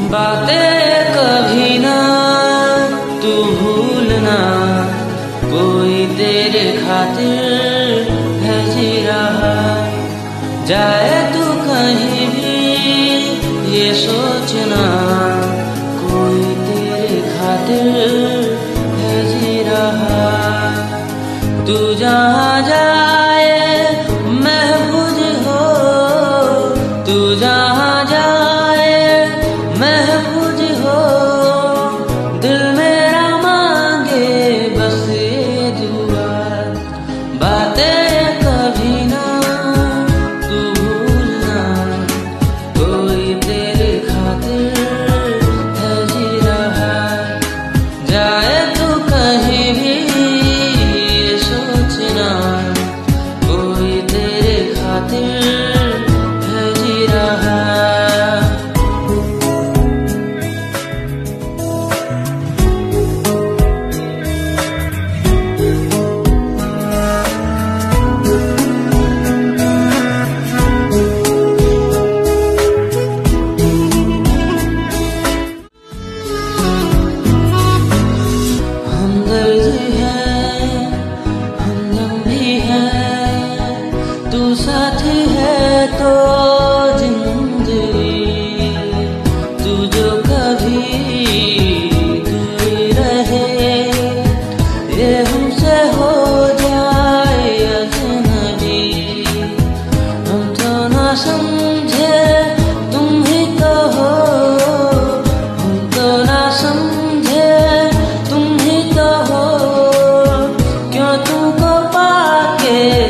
बातें कभी ना तू भूलना, कोई तेरे खातिर है जी रहा। जाए तू कहीं भी ये सोचना, कोई तेरे खातिर है जी रहा। तू जहाँ जाए महफूज हो, तू जहाँ जाए महफूज हो। दिल मेरा मांगे बस ये दुआ, बातें कभी ना तू भूलना, कोई तेरे खातिर है जी रहा। जाए तू कहीं भी ये सोचना, कोई तेरे खातिर है जी रहा। तू साथी है तो जिंदगी, तू जो कभी दूर रहे, ये हमसे हो जाए अजनबी। हम तो ना समझे तुम ही तो हो, हम तो ना समझे तुम ही तो हो। क्यों तुमको पाके